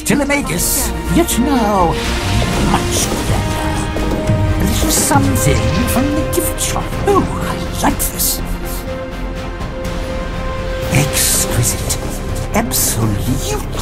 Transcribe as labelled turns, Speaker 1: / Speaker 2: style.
Speaker 1: Telemachus, yet now much better. A little something from the gift shop. Oh, I like this. Exquisite. Absolutely